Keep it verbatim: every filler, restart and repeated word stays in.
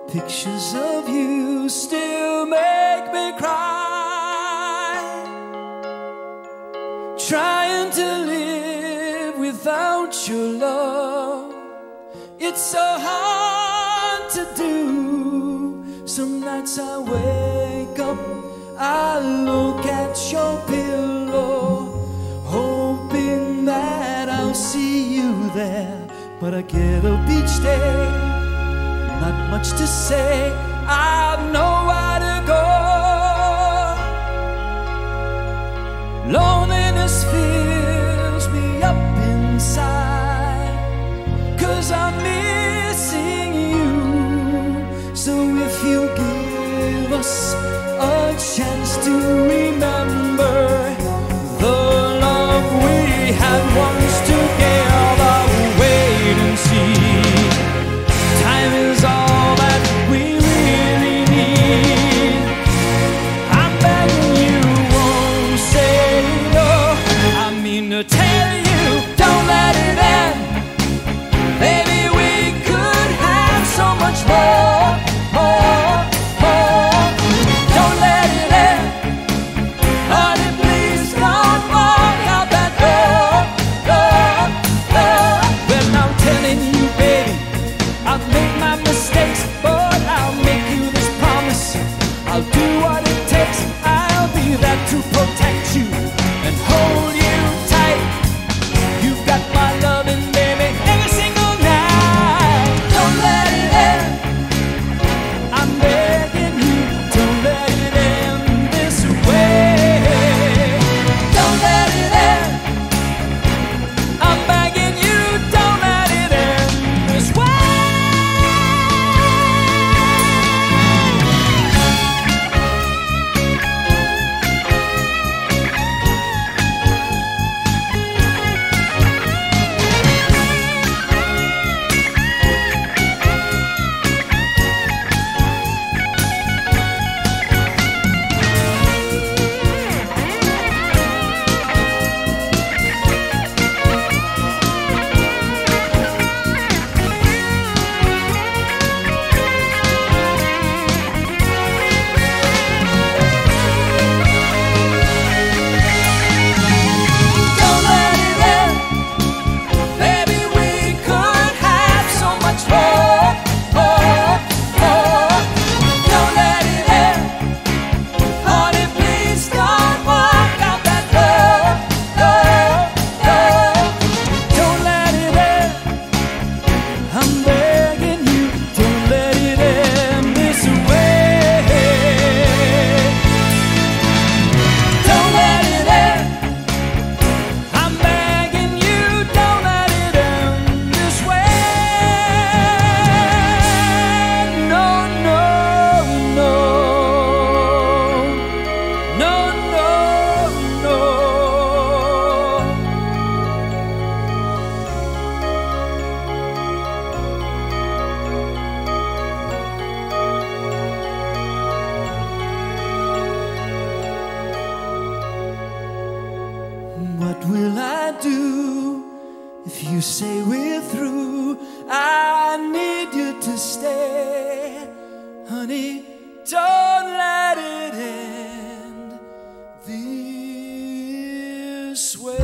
Pictures of you still make me cry. Trying to live without your love, it's so hard to do. Some nights I wake up, I look at your pillow, hoping that I'll see you there. But I get up each day, not much to say, I've nowhere to go. Loneliness fills me up inside, 'cause I'm missing you. So if you give us a chance to remember the love we had once together, wait and see. Time is all that we really need. I'm begging you, won't say no. I mean to tell you, don't let it end. Baby, we could have so much more, more, more. Don't let it end. Honey, please don't walk out that door, door, door. Well, I'm telling you, baby, I've made my mistakes, but I'll make you this promise. I'll do what it takes. I'll be there to protect you and hold you tight. You've got my loving, baby, every single night. Don't let it end. I'm begging you, don't let it end this way. Don't let it end. I'm begging you, don't let it end this way. Don't let it end. Baby, we could have so much more, more, more. Don't let it end. Honey, please don't walk out that door, door, door. Don't let it end. I'm begging you, don't let it end this way. Don't let it end. I'm begging you, don't let it end this way. No, no, no. No, no, no. What will I do if you say we're through? I need you to stay. Honey, don't let it end this way.